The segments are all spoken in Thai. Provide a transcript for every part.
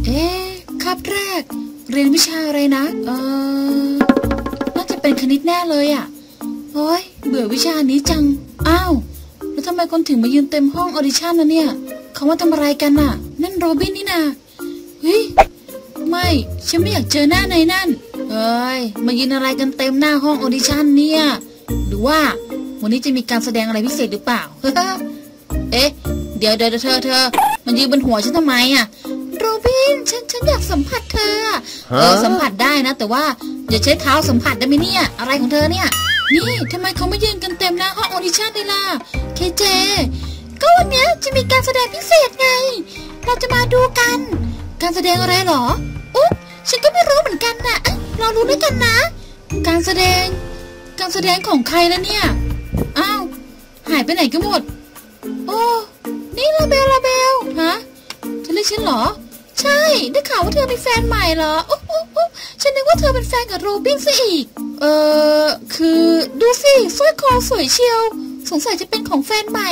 คาบแรกเรียนวิชาอะไรนะน่าจะเป็นคณิตแน่เลยอ่ะโอ้ยเบื่อวิชานี้จังอ้าวแล้วทำไมคนถึงมายืนเต็มห้องออดิชั่นนะเนี่ยเขามาทำอะไรกันน่ะนั่นโรบินนี่นาเฮ้ยไม่ฉันไม่อยากเจอหน้าในนั่นมายืนอะไรกันเต็มหน้าห้องออดิชั่นเนี่ยหรือว่าวันนี้จะมีการแสดงอะไรพิเศษหรือเปล่า เดี๋ยวเธอมันยืนบนหัวฉันทำไมอ่ะโรบินฉันอยากสัมผัสเธอสัมผัสได้นะแต่ว่าอย่าใช้เท้าสัมผัสได้ไหมเนี่ยอะไรของเธอเนี่ยนี่ทำไมเขาไม่ยืนกันเต็มหน้าห้องออดิชั่นเลยล่ะเคเจก็วันนี้จะมีการแสดงพิเศษไงเราจะมาดูกันการแสดงอะไรหรออุ๊บฉันก็ไม่รู้เหมือนกันนะเรารู้ด้วยกันนะการแสดงของใครแล้วเนี่ยอ้าวหายไปไหนกันหมดโอ้นี่ลาเบลฮะเธอเรียกฉันเหรอใช่ได้ข่าวว่าเธอมีแฟนใหม่เหรอฉันนึกว่าเธอเป็นแฟนกับโรบินซะอีกคือดูสิสร้อยคอสวยเชียวสงสัยจะเป็นของแฟนใหม่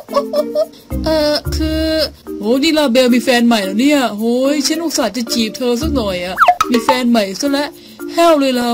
คือโอ้นี่ลาเบลมีแฟนใหม่แล้วเนี่ยโอ้ยฉันอุตส่าห์จะจีบเธอสักหน่อยอะมีแฟนใหม่ซะแล้วแห้วเลยเรา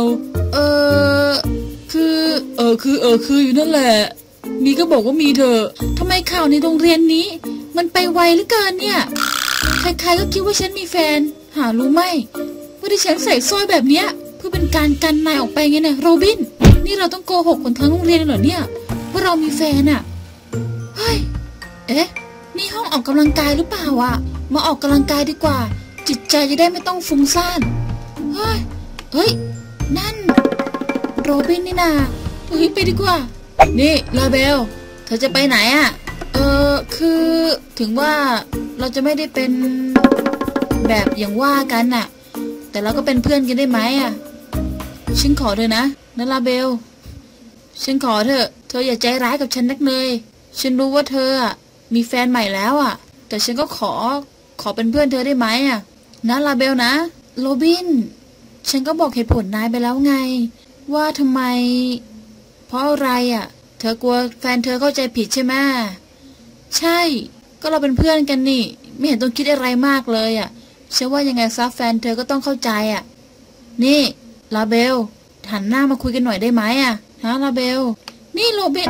คืออยู่นั่นแหละมีก็บอกว่ามีเธอทำไมข่าวในโรงเรียนนี้มันไปไวเหลือเกินเนี่ยใครๆก็คิดว่าฉันมีแฟนหารู้ไหมว่าที่ฉันใส่สร้อยแบบเนี้ยเพื่อเป็นการกันนายออกไปไงนะโรบินนี่เราต้องโกหกคนทั้งโรงเรียนเหรอเนี่ยว่าเรามีแฟนอะเฮ้ยนี่ห้องออกกำลังกายหรือเปล่าอะมาออกกำลังกายดีกว่าจิตใจจะได้ไม่ต้องฟุ้งซ่านเฮ้ยนั่นโรบินนี่นาไปดีกว่านี่ลาเบลเธอจะไปไหนอะคือถึงว่าเราจะไม่ได้เป็นแบบอย่างว่ากันน่ะแต่เราก็เป็นเพื่อนกันได้ไหมอะฉันขอเธอนะลาเบลฉันขอเธออย่าใจร้ายกับฉันนักเลยฉันรู้ว่าเธอมีแฟนใหม่แล้วอะแต่ฉันก็ขอเป็นเพื่อนเธอได้ไหมอะนะลาเบลนะโรบินฉันก็บอกเหตุผลนายไปแล้วไงว่าทำไมเพราะอะไรอะเธอกลัวแฟนเธอเข้าใจผิดใช่ไหมใช่ก็เราเป็นเพื่อนกันนี่ไม่เห็นต้องคิดอะไรมากเลยอ่ะเชื่อว่ายังไงซะแฟนเธอก็ต้องเข้าใจอ่ะนี่ลาเบลหันหน้ามาคุยกันหน่อยได้ไหมอ่ะฮะลาเบลนี่โรบิน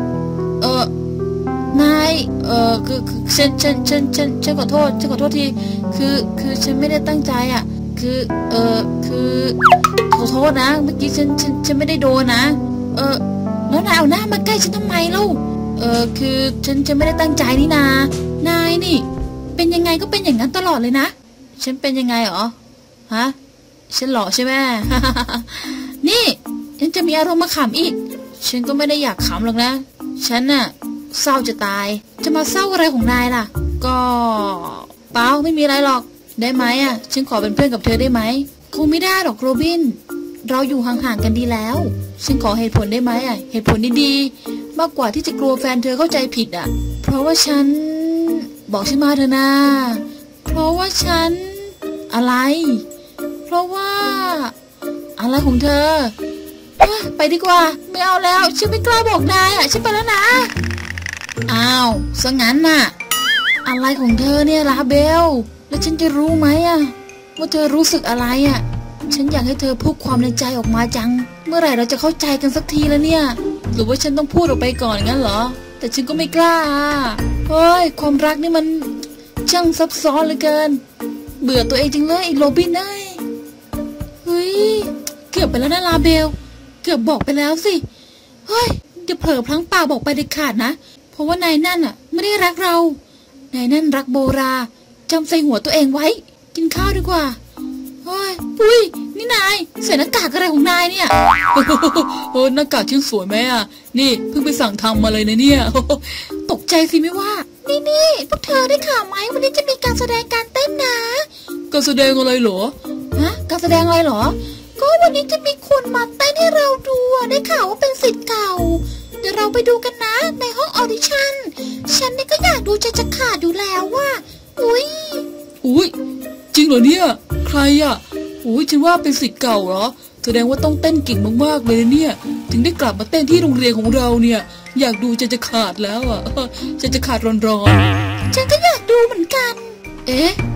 นายคือฉันขอโทษทีคือฉันไม่ได้ตั้งใจอ่ะคือขอโทษนะเมื่อกี้ฉันไม่ได้โดนนะแล้วนายเอาหน้ามาใกล้ฉันทำไมเล่าคือฉันไม่ได้ตั้งใจนี่นายนี่เป็นยังไงก็เป็นอย่างนั้นตลอดเลยนะฉันเป็นยังไงหรอฮะฉันหล่อใช่ไหม นี่ฉันจะมีอารมณ์มาขำอีกฉันก็ไม่ได้อยากขำหรอกนะฉันน่ะเศร้าจะตายจะมาเศร้าอะไรของนายล่ะก็เปล่าไม่มีอะไรหรอกได้ไหมฉันขอเป็นเพื่อนกับเธอได้ไหมคงไม่ได้หรอกโรบินเราอยู่ห่างๆกันดีแล้วฉันขอเหตุผลได้ไหมเหตุผลดีๆมากกว่าที่จะกลัวแฟนเธอเข้าใจผิดเพราะว่าฉันบอกฉันมาเถอะนะเพราะว่าฉันอะไรเพราะว่าอะไรของเธอไปดีกว่าไม่เอาแล้วฉันไม่กล้าบอกนายฉันไปแล้วนะอ้าวซะงั้นน่ะอะไรของเธอเนี่ยลาเบลแล้วฉันจะรู้ไหมว่าเธอรู้สึกอะไรฉันอยากให้เธอพูดความในใจออกมาจังเมื่อไหร่เราจะเข้าใจกันสักทีแล้วเนี่ยหรือว่าฉันต้องพูดออกไปก่อนงั้นเหรอแต่ฉันก็ไม่กล้าเฮ้ยความรักนี่มันช่างซับซ้อนเหลือเกินเบื่อตัวเองจริงเลยโรบินเฮ้ยเกือบไปแล้วนะลาเบลเกือบบอกไปแล้วสิเฮ้ยอย่าเผลอพลั้งปากบอกไปเด็ดขาดนะเพราะว่านายนั่นไม่ได้รักเรานายนั่นรักโบราจำใส่หัวตัวเองไว้กินข้าวดีกว่าเฮ้ยปุ้ยนี่นายใส่หน้ากากอะไรของนายเนี่ยโอ้หน้ากากชิ้นสวยไหมนี่เพิ่งไปสั่งทำมาเลยนะเนี่ยตกใจสิไม่ว่านี่พวกเธอได้ข่าวไหมวันนี้จะมีการแสดงการเต้นนะการแสดงอะไรเหรอฮะการแสดงอะไรเหรอก็วันนี้จะมีคนมาเต้นให้เราดูได้ข่าวว่าเป็นศิษย์เก่าเดี๋ยวเราไปดูกันนะในห้องออดิชั่นฉันนี่ก็อยากดูใจจะขาดอยู่แล้วว่าอุ้ยจริงเหรอเนี่ยใครฉันว่าเป็นศิษย์เก่าเหรอแสดงว่าต้องเต้นเก่งมากๆเลยเนี่ยถึงได้กลับมาเต้นที่โรงเรียนของเราเนี่ยอยากดูใจจะขาดแล้วใจจะขาดร้อนฉันก็อยากดูเหมือนกันใคร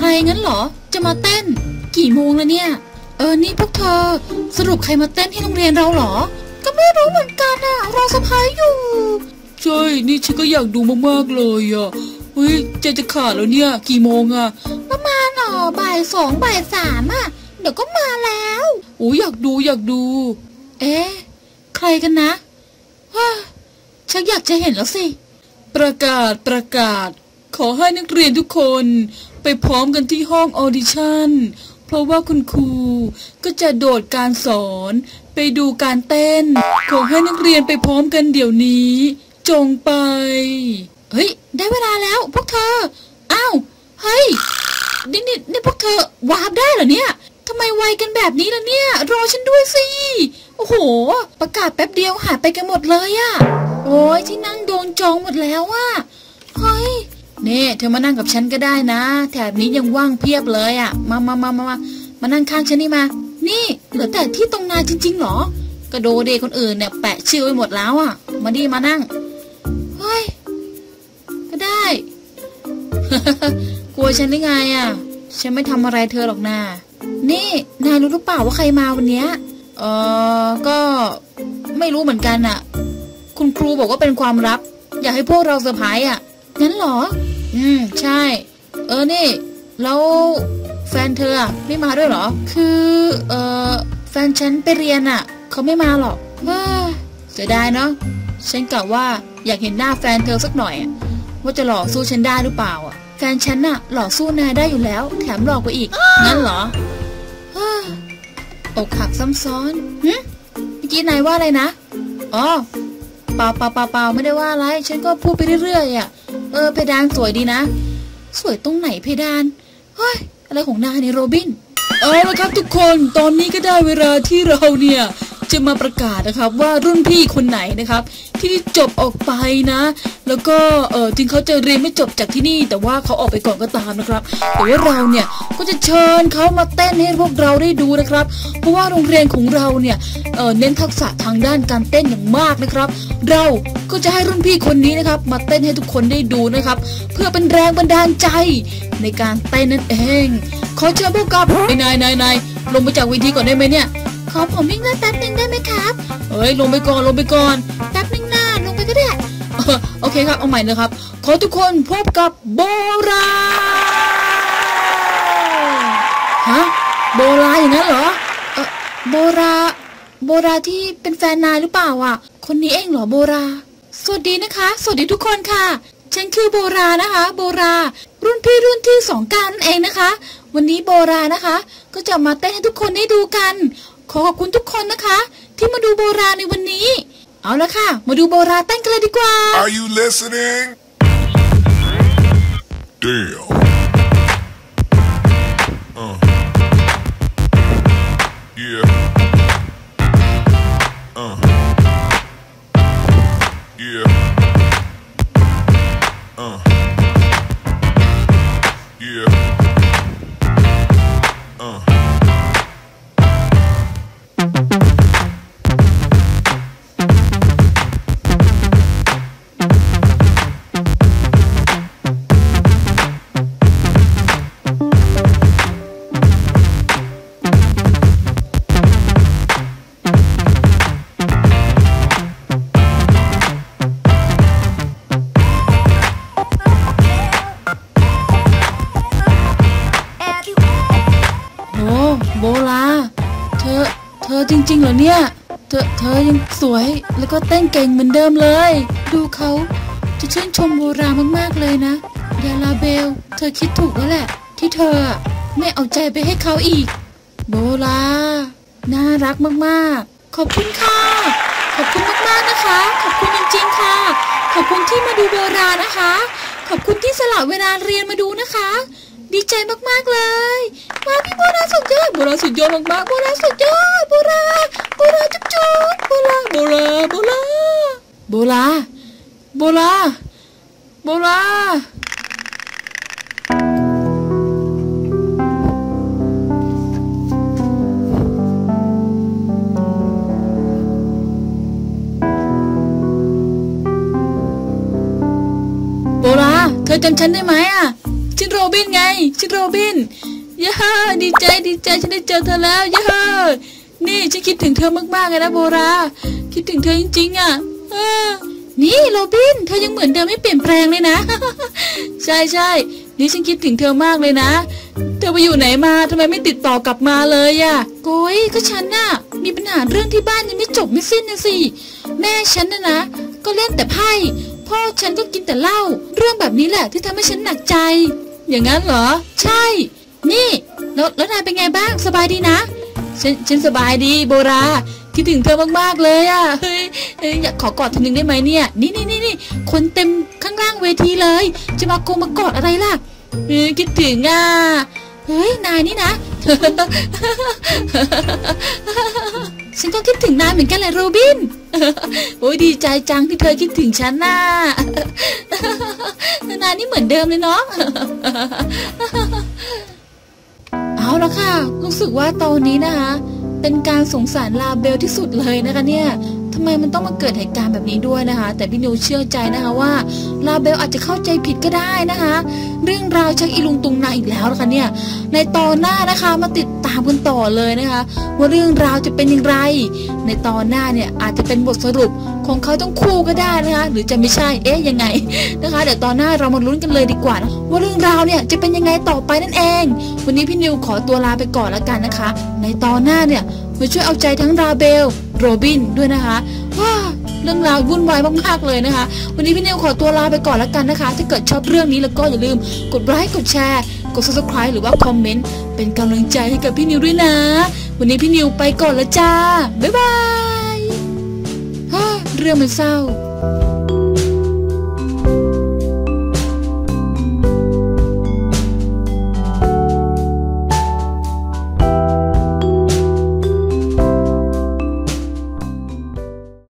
รงั้นเหรอจะมาเต้นกี่โมงแล้วเนี่ยนี่พวกเธอสรุปใครมาเต้นที่โรงเรียนเราเหรอก็ไม่รู้เหมือนกันอะรอสะพายอยู่ใช่นี่ฉันก็อยากดูมากๆเลยอะเฮ้ยใจจะขาดแล้วเนี่ยกี่โมงอะประมาณบ่ายสองบ่ายสามอะเดี๋ยวก็มาแล้วโอ้อยากดูใครกันนะฉันอยากจะเห็นแล้วสิประกาศขอให้นักเรียนทุกคนไปพร้อมกันที่ห้องออดิชั่นเพราะว่าคุณครูก็จะโดดการสอนไปดูการเต้นขอให้นักเรียนไปพร้อมกันเดี๋ยวนี้จงไปเฮ้ยได้เวลาแล้วพวกเธออ้าวเฮ้ยนี่พวกเธอวาร์ปได้เหรอเนี่ยทำไมไวกันแบบนี้ล่ะเนี่ยรอฉันด้วยสิโอ้โหประกาศแป๊บเดียวหายไปกันหมดเลยอะโอ้ยที่นั่งโดนจองหมดแล้วอะเฮ้ยเนี่ยเธอมานั่งกับฉันก็ได้นะแถบนี้ยังว่างเพียบเลยอะมานั่งข้างฉันนี่มานี่เหลือแต่ที่ตรงนาจริงๆหรอกระโดเดคนอื่นเนี่ยแปะชื่อไว้หมดแล้วอะมานั่งเฮ้ยก็ได้ กลัวฉันหรือไงอะฉันไม่ทำอะไรเธอหรอกนานี่นายรู้หรือเปล่าว่าใครมาวันเนี้ยก็ไม่รู้เหมือนกันอะคุณครูบอกว่าเป็นความลับอยากให้พวกเราเซอร์ไพรส์อะงั้นเหรอใช่นี่แล้วแฟนเธอไม่มาด้วยเหรอคือแฟนฉันไปเรียนอะเขาไม่มาหรอกเสียดายเนาะฉันกะว่าอยากเห็นหน้าแฟนเธอสักหน่อยว่าจะหล่อสู้ฉันได้หรือเปล่าแฟนฉันน่ะหล่อสู้นายได้อยู่แล้วแถมหล่อกว่าอีกงั้นเหรออกหักซ้ำซ้อนเมื่อกี้นายว่าอะไรนะอ๋อเปล่าไม่ได้ว่าอะไรฉันก็พูดไปเรื่อยๆเพดานสวยดีนะสวยตรงไหนเพดานเฮ้ยอะไรของนายเนี่ยโรบินละครับทุกคนตอนนี้ก็ได้เวลาที่เราเนี่ยจะมาประกาศนะครับว่ารุ่นพี่คนไหนนะครับที่จบออกไปนะแล้วก็ถึงเขาจะเรียนไม่จบจากที่นี่แต่ว่าเขาออกไปก่อนก็ตามนะครับแต่ว่าเราเนี่ยก็จะเชิญเขามาเต้นให้พวกเราได้ดูนะครับเพราะว่าโรงเรียนของเราเนี่ยเน้นทักษะทางด้านการเต้นอย่างมากนะครับเราก็จะให้รุ่นพี่คนนี้นะครับมาเต้นให้ทุกคนได้ดูนะครับเพื่อเป็นแรงบันดาลใจในการเต้นนั่นเองขอเชิญพวกกับนายลงไปจากเวทีก่อนได้ไหมเนี่ยขอผมวิ่งเล่นแป๊บนึงได้ไหมครับลงไปก่อนแป๊บนึงนะลงไปก็ได้โอเคครับเอาใหม่เลยครับขอทุกคนพบกับโบราโบราอย่างนั้นเหรอโบราที่เป็นแฟนนายหรือเปล่าคนนี้เองเหรอโบราสวัสดีนะคะสวัสดีทุกคนค่ะฉันคือโบรานะคะโบรารุ่นพี่รุ่นที่2กันเองนะคะวันนี้โบรานะคะก็จะมาเต้นให้ทุกคนได้ดูกันขอบคุณทุกคนนะคะที่มาดูโบราในวันนี้เอาละค่ะมาดูโบราเต้นกันเลยดีกว่า Are you listening? Damn. Yeah. Yeah. Yeah. โบราเธอจริงๆเหรอเนี่ยเธอยังสวยแล้วก็เต้นเก่งเหมือนเดิมเลยดูเขาจะชื่นชมโบรามากๆเลยนะยาลาเบลเธอคิดถูกแล้วแหละที่เธอไม่เอาใจไปให้เขาอีกโบราน่ารักมากๆขอบคุณค่ะขอบคุณมากๆนะคะขอบคุณจริงๆค่ะขอบคุณที่มาดูโบรานะคะขอบคุณที่สละเวลาเรียนมาดูนะคะดีใจมากๆเลยว้าวพี่โบราสุดยอดมากๆโบราสุดยอดโบราจุ๊บโบราโบราเธอจำฉันได้ไหมฉันโรบินไงฉันโรบินย่าดีใจฉันได้เจอเธอแล้วย่านี่ฉันคิดถึงเธอมากๆเลยนะโบราคิดถึงเธอจริงๆอ่ะนี่โรบินเธอยังเหมือนเดิมไม่เปลี่ยนแปลงเลยนะใช่นี่ฉันคิดถึงเธอมากเลยนะเธอไปอยู่ไหนมาทำไมไม่ติดต่อกลับมาเลยอ่ะโก้ยก็ฉันน่ะมีปัญหาเรื่องที่บ้านยังไม่จบไม่สิ้นนะสิแม่ฉันนะก็เล่นแต่ไพ่พ่อฉันก็กินแต่เหล้าเรื่องแบบนี้แหละที่ทำให้ฉันหนักใจอย่างนั้นเหรอใช่นี่แล้วนายเป็นไงบ้างสบายดีนะฉันสบายดีโบราคิดถึงเธอมากๆเลยอ่ะเฮ้ยอยากขอกอดทีนึงได้ไหมเนี่ยนี่คนเต็มข้างล่างเวทีเลยจะมากอดอะไรล่ะคิดถึงอ่ะเฮ้ยนายนี่นะ ฉันก็คิดถึงนายเหมือนกันแหละโรบิน โอ้ยดีใจจังที่เธอคิดถึงฉันน่ะ นายนี่เหมือนเดิมเลยเนาะ เอาละค่ะรู้สึกว่าตอนนี้นะคะเป็นการสงสารลาเบลที่สุดเลยนะคะเนี่ยทำไมมันต้องมาเกิดเหตุการณ์แบบนี้ด้วยนะคะแต่พี่นิวเชื่อใจนะคะว่าลาเบลอาจจะเข้าใจผิดก็ได้นะคะเรื่องราวชักอีลุงตุงนางอีกแล้วนะคะเนี่ยในตอนหน้านะคะมาติดตามกันต่อเลยนะคะว่าเรื่องราวจะเป็นอย่างไรในตอนหน้าเนี่ยอาจจะเป็นบทสรุปของเขาต้องคู่ก็ได้นะคะหรือจะไม่ใช่ยังไงนะคะเดี๋ยวตอนหน้าเรามาลุ้นกันเลยดีกว่านะว่าเรื่องราวเนี่ยจะเป็นยังไงต่อไปนั่นเองวันนี้พี่นิวขอตัวลาไปก่อนแล้วกันนะคะในตอนหน้าเนี่ยมาช่วยเอาใจทั้งลาเบลโรบินด้วยนะคะว้าเรื่องราววุ่นวายมากๆเลยนะคะวันนี้พี่นิวขอตัวลาไปก่อนแล้วกันนะคะถ้าเกิดชอบเรื่องนี้แล้วก็อย่าลืมกดไลค์กดแชร์กด Subscribe หรือว่าคอมเมนต์เป็นกำลังใจให้กับพี่นิวด้วยนะวันนี้พี่นิวไปก่อนแล้วจ้าบ๊ายบายเรื่องมันเศร้า